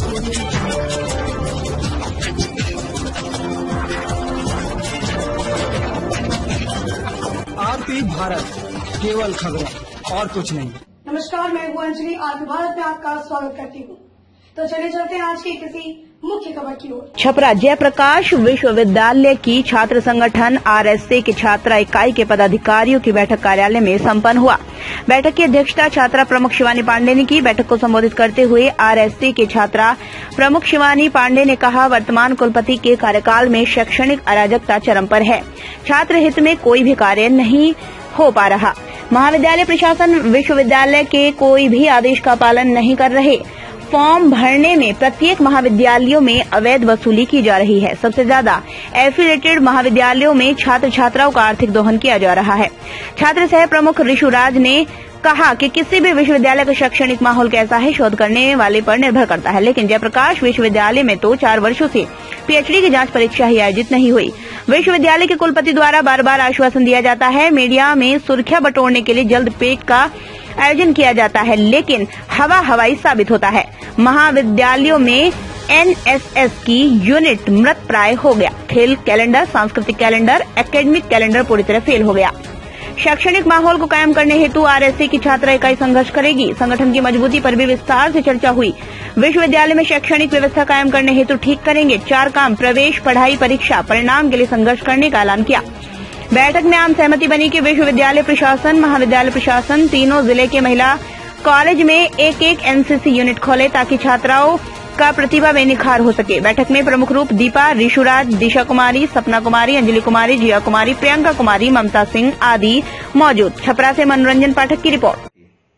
RP Bharat, केवल खबरें और कुछ नहीं। नमस्कार, मैं हूँ अंजलि। आरपी भारत में आपका स्वागत करती हूँ। तो चलिए चलते हैं आज की किसी मुख्य खबर की ओर। छपरा जयप्रकाश विश्वविद्यालय की छात्र संगठन आरएसए की छात्रा इकाई के पदाधिकारियों की बैठक कार्यालय में संपन्न हुआ। बैठक की अध्यक्षता छात्रा प्रमुख शिवानी पांडे ने की। बैठक को संबोधित करते हुए आरएसए की छात्रा प्रमुख शिवानी पांडे ने कहा, वर्तमान कुलपति के कार्यकाल में शैक्षणिक अराजकता चरम पर है। छात्र हित में कोई भी कार्य नहीं हो पा रहा। महाविद्यालय प्रशासन विश्वविद्यालय के कोई भी आदेश का पालन नहीं कर रहे। फॉर्म भरने में प्रत्येक महाविद्यालयों में अवैध वसूली की जा रही है। सबसे ज्यादा एफिलेटेड महाविद्यालयों में छात्र छात्राओं का आर्थिक दोहन किया जा रहा है। छात्र सह प्रमुख ऋषुराज ने कहा कि किसी भी विश्वविद्यालय का शैक्षणिक माहौल कैसा है शोध करने वाले पर निर्भर करता है, लेकिन जयप्रकाश विश्वविद्यालय में तो 4 वर्षों से पीएचडी की जांच परीक्षा ही आयोजित नहीं हुई। विश्वविद्यालय के कुलपति द्वारा बार बार आश्वासन दिया जाता है, मीडिया में सुर्खियां बटोरने के लिए जल्द पेट का आयोजन किया जाता है, लेकिन हवाई साबित होता है। महाविद्यालयों में एनएसएस की यूनिट मृत प्राय हो गया। खेल कैलेंडर, सांस्कृतिक कैलेंडर, एकेडमिक कैलेंडर पूरी तरह फेल हो गया। शैक्षणिक माहौल को कायम करने हेतु आरएसए की छात्रा इकाई संघर्ष करेगी। संगठन की मजबूती पर भी विस्तार से चर्चा हुई। विश्वविद्यालय में शैक्षणिक व्यवस्था कायम करने हेतु ठीक करेंगे 4 काम। प्रवेश, पढ़ाई, परीक्षा, परिणाम के लिए संघर्ष करने का ऐलान किया। बैठक में आम सहमति बनी कि विश्वविद्यालय प्रशासन, महाविद्यालय प्रशासन तीनों जिले के महिला कॉलेज में एक एनसीसी यूनिट खोले ताकि छात्राओं का प्रतिभा में निखार हो सके। बैठक में प्रमुख रूप दीपा, ऋषुराज, दिशा कुमारी, सपना कुमारी, अंजलि कुमारी, जिया कुमारी, प्रियंका कुमारी, ममता सिंह आदि मौजूद। छपरा से मनोरंजन पाठक की रिपोर्ट।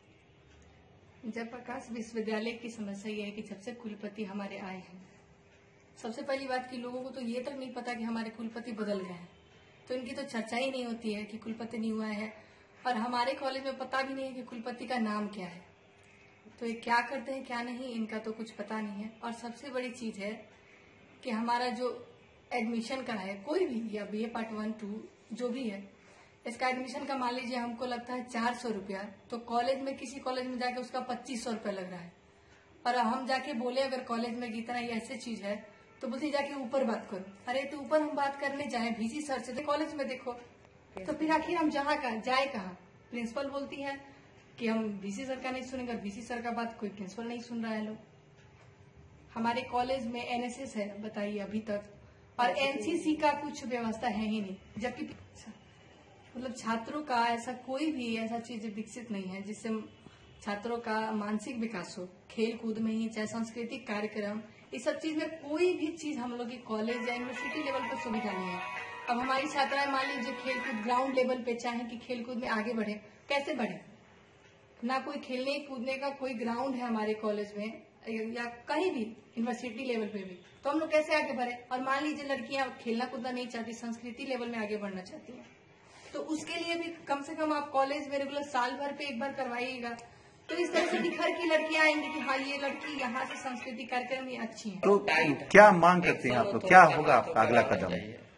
जयप्रकाश विश्वविद्यालय की समस्या ये है कि जब से कुलपति हमारे आए हैं, सबसे पहली बात कि लोगों को तो ये तक नहीं पता कि हमारे कुलपति बदल गए हैं, तो इनकी तो चर्चा ही नहीं होती है कि कुलपति नहीं हुआ है। और हमारे कॉलेज में पता भी नहीं है कि कुलपति का नाम क्या है, तो ये क्या करते हैं क्या नहीं, इनका तो कुछ पता नहीं है। और सबसे बड़ी चीज है कि हमारा जो एडमिशन का है, कोई भी या बीए पार्ट 1, 2 जो भी है, इसका एडमिशन का मान लीजिए हमको लगता है 400 रुपया, तो कॉलेज में किसी कॉलेज में जाके उसका 2500 रुपया लग रहा है। और हम जाके बोले अगर कॉलेज में इतना ये ऐसी चीज है तो बोलती जाके ऊपर बात करो। अरे तो ऊपर हम बात करने जाए वीसी सर से, तो कॉलेज में देखो, तो फिर आखिर हम जाए कहाँ? प्रिंसिपल बोलती है कि हम वीसी सर का नहीं सुनेंगे, और वीसी सर का बात कोई प्रिंसिपल नहीं सुन रहा है। लोग हमारे कॉलेज में एनएसएस है, बताइए अभी तक, और एनसीसी का कुछ व्यवस्था है ही नहीं, जबकि मतलब छात्रों का ऐसा कोई भी ऐसा चीज विकसित नहीं है जिससे छात्रों का मानसिक विकास हो। खेल कूद में ही, चाहे सांस्कृतिक कार्यक्रम, इस सब चीज में कोई भी चीज हम लोग की कॉलेज या यूनिवर्सिटी लेवल पर सुविधा नहीं है। अब हमारी छात्राएं मान लीजिए खेल कूद ग्राउंड लेवल पे चाहे कि खेल कूद में आगे बढ़े, कैसे बढ़े? ना कोई खेलने कूदने का कोई ग्राउंड है हमारे कॉलेज में या कहीं भी यूनिवर्सिटी लेवल पे भी, तो हम लोग कैसे आगे बढ़े? और मान लीजिए लड़कियां खेलना कूदना नहीं चाहती, संस्कृति लेवल में आगे बढ़ना चाहती हैं, तो उसके लिए भी कम से कम आप कॉलेज में रेगुलर साल भर पे एक बार करवाइएगा, तो इस तरह से निखर की लड़कियां आएंगी कि हाँ ये लड़की यहाँ से सांस्कृतिक कार्यक्रम में अच्छी है। तो क्या मांग करते हैं आप लोग, क्या होगा आपका अगला कदम?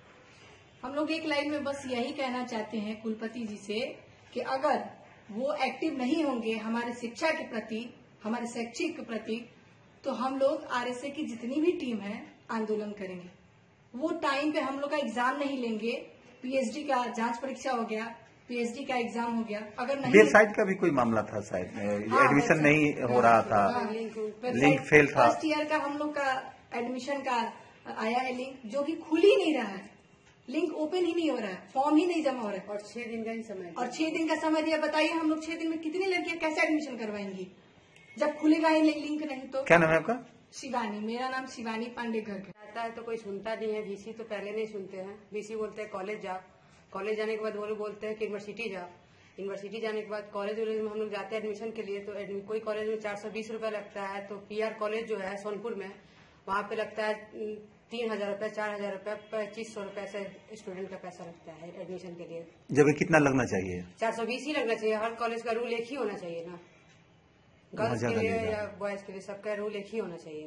हम लोग एक लाइन में बस यही कहना चाहते हैं कुलपति जी से कि अगर वो एक्टिव नहीं होंगे हमारे शिक्षा के प्रति, हमारे शैक्षिक के प्रति, तो हम लोग आरएसए की जितनी भी टीम है आंदोलन करेंगे। वो टाइम पे हम लोग का एग्जाम नहीं लेंगे। पीएचडी का जांच परीक्षा हो गया, पीएचडी का एग्जाम हो गया, अगर नहीं वेबसाइट का भी कोई मामला था शायद, एडमिशन नहीं हो रहा था, लिंक फेल था। फर्स्ट ईयर का हम लोग का एडमिशन का आया है लिंक, जो कि खुल ही नहीं रहा है, लिंक ओपन ही नहीं हो रहा है, फॉर्म ही नहीं जमा हो रहा है, और 6 दिन का ही समय, और 6 दिन का समय दिया। बताइए हम लोग 6 दिन में कितनी लड़कियां कैसे एडमिशन करवाएंगी जब खुलेगा ही लिंक नहीं? तो क्या नाम है आपका? शिवानी, मेरा नाम शिवानी पांडे घर आता है तो कोई सुनता नहीं है। वीसी तो पहले नहीं सुनते हैं, वीसी बोलते हैं कॉलेज जाओ, कॉलेज जाने के बाद वो लोग बोलते हैं कि यूनिवर्सिटी जाओ, यूनिवर्सिटी जाने के बाद कॉलेज में हम लोग जाते हैं एडमिशन के लिए, तो कोई कॉलेज में 420 रुपया लगता है, तो पीआर कॉलेज जो है सोनपुर में, वहाँ पे लगता है 3000 रुपया, 4000 रुपया, 2500 रुपया से स्टूडेंट का पैसा लगता है एडमिशन के लिए। जब कितना लगना चाहिए? 420 ही लगना चाहिए। हर कॉलेज का रूल एक ही होना चाहिए ना, गर्ल्स के लिए या बॉयज के लिए, सबका रूल एक ही होना चाहिए।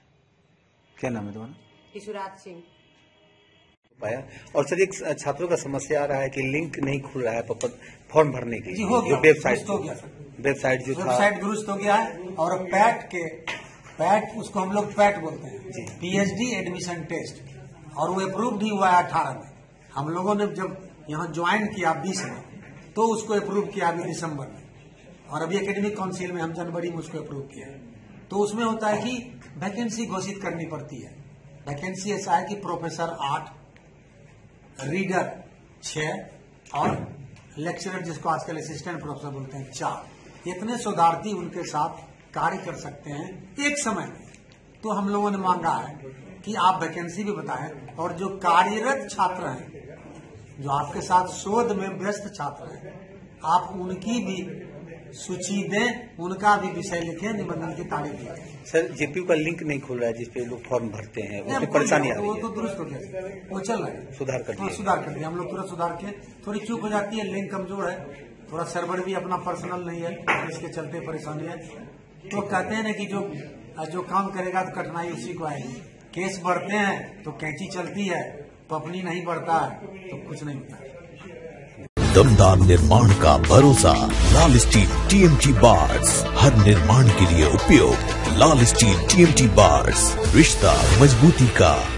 क्या नाम है तुम्हारा? ऋषुराज सिंह। पाया। और सर एक छात्रों का समस्या आ रहा है कि लिंक नहीं खुल रहा है फॉर्म भरने के लिए, हो गया, वेबसाइट हो गया, वेबसाइट जो था वेबसाइट दुरुस्त हो गया है, और पैट के पैट, उसको हम लोग पैट बोलते हैं, पीएचडी एडमिशन टेस्ट, और वो अप्रूव्ड ही हुआ है 18 में। हम लोगों ने जब यहाँ ज्वाइन किया 20 में, तो उसको अप्रूव किया अभी दिसंबर में, और अभी एकेडमिक काउंसिल में हम जनवरी में उसको अप्रूव किया। तो उसमें होता है कि वैकेंसी घोषित करनी पड़ती है। वैकेंसी ऐसा है कि प्रोफेसर 8, रीडर 6 और लेक्चरर, जिसको आजकल असिस्टेंट प्रोफेसर बोलते हैं, 4। इतने शोधार्थी उनके साथ कार्य कर सकते हैं एक समय में। तो हम लोगों ने मांगा है कि आप वैकेंसी भी बताएं, और जो कार्यरत छात्र हैं, जो आपके साथ शोध में व्यस्त छात्र हैं, आप उनकी भी सूची दें, उनका भी विषय लिखें, निबंधन की तारीख लिखें। सर, जेपीयू का लिंक नहीं खुल रहा है जिसपे लोग फॉर्म भरते हैं, उसमें परेशानी आ रही है। वो तो दुरुस्त हो गया, वो चल रहा है, सुधार कर दिया। सुधार कर दिया हम लोग, तुरंत सुधार के। थोड़ी चूक हो जाती है, लिंक कमजोर है, थोड़ा सर्वर भी अपना पर्सनल नहीं है, इसके चलते परेशानी है। तो कहते हैं ना कि जो काम करेगा तो कठिनाई उसी को आएगी। केस बढ़ते हैं तो कैंची चलती है, पपनी नहीं बढ़ता है तो कुछ नहीं होता। दमदार निर्माण का भरोसा लाल स्टील टीएमटी बार्स, हर निर्माण के लिए उपयोग। लाल स्टील टीएमटी बार्स, रिश्ता मजबूती का।